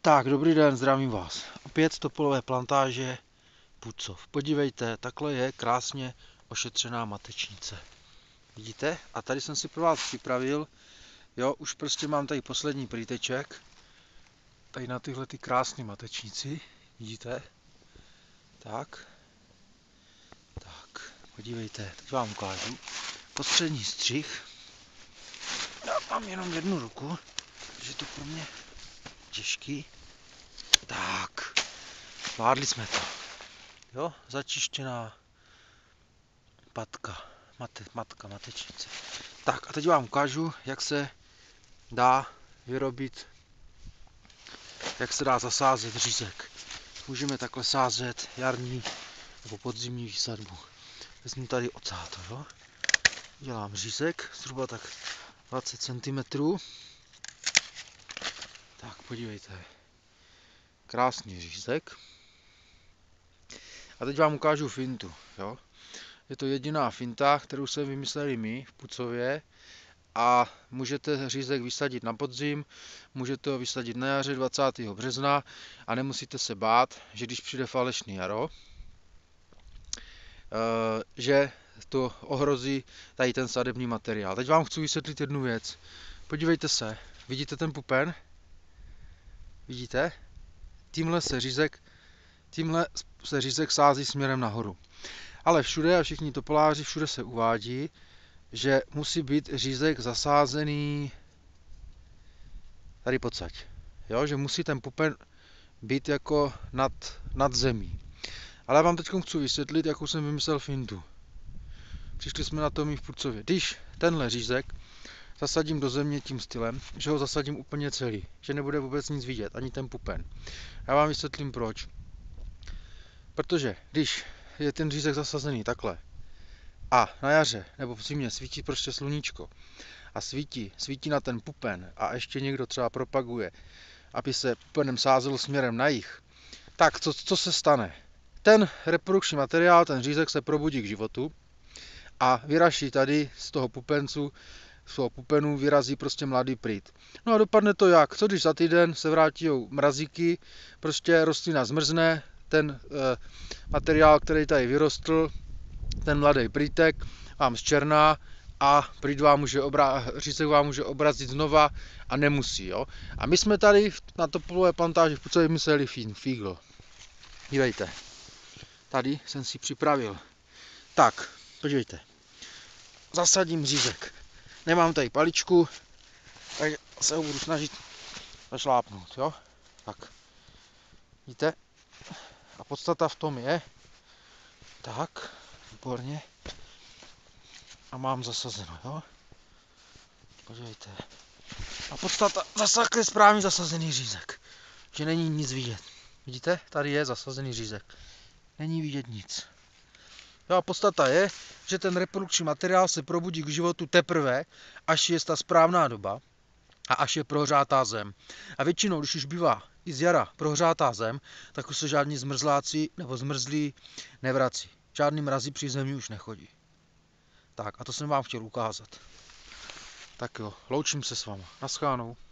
Tak, dobrý den, zdravím vás. Opět z topolové plantáže Pucov. Podívejte, takhle je krásně ošetřená matečnice. Vidíte? A tady jsem si pro vás připravil, jo, už prostě mám tady poslední prýteček. Tady na tyhle ty krásné matečnici. Vidíte? Tak. Tak, podívejte, teď vám ukážu. Postřední střih. Já mám jenom jednu ruku, takže to pro mě těžký. Tak, zvládli jsme to. Jo, začištěná patka, matečnice. Tak a teď vám ukážu, jak se dá vyrobit, jak se dá zasázet řízek. Můžeme takhle sázet jarní nebo podzimní výsadbu. Vezmu tady ocáto, jo. Dělám řízek, zhruba tak 20 cm. Tak podívejte, krásný řízek. A teď vám ukážu fintu, jo. Je to jediná finta, kterou jsme vymysleli my v Pucově a můžete řízek vysadit na podzim, můžete ho vysadit na jaře 20. března a nemusíte se bát, že když přijde falešný jaro, že to ohrozí tady ten sadební materiál. Teď vám chci vysvětlit jednu věc. Podívejte se, vidíte ten pupen? Vidíte? Tímhle se řízek sází směrem nahoru. Ale všude a všichni topoláři, všude se uvádí, že musí být řízek zasázený tady pocať. Jo, že musí ten pupen být jako nad zemí. Ale já vám teď chci vysvětlit, jakou jsem vymyslel fintu. Přišli jsme na to my v Pucově. Když tenhle řízek zasadím do země tím stylem, že ho zasadím úplně celý, že nebude vůbec nic vidět, ani ten pupen. Já vám vysvětlím proč. Protože když je ten řízek zasazený takhle a na jaře nebo v zimě svítí prostě sluníčko a svítí na ten pupen a ještě někdo třeba propaguje, aby se pupenem sázelo směrem na jih, tak co se stane? Ten reprodukční materiál, ten řízek se probudí k životu a vyraší tady z toho pupenu vyrazí prostě mladý prýt. No a dopadne to jak? Co když za týden se vrátí mrazíky, prostě rostlina zmrzne, ten materiál, který tady vyrostl, ten mladý prýtek vám zčerná a řízek vám může obrazit znova a nemusí. Jo? A my jsme tady na topolové plantáži v Pucově vymysleli fígl. Dívejte, tady jsem si připravil. Tak, podívejte. Zasadím řízek. Nemám tady paličku, takže se ho budu snažit zašlápnout, jo? Tak, vidíte? A podstata v tom je, tak, výborně. A mám zasazeno, jo? Podívejte. A podstata, zase je správně zasazený řízek, že není nic vidět. Vidíte? Tady je zasazený řízek. Není vidět nic. Jo, a podstata je, že ten reprodukční materiál se probudí k životu teprve, až je ta správná doba a až je prohřátá zem. A většinou, když už bývá i z jara prohřátá zem, tak už se žádní zmrzláci nebo zmrzlí nevrací. Žádný mrazy při zemi už nechodí. Tak a to jsem vám chtěl ukázat. Tak jo, loučím se s váma. Naschledanou.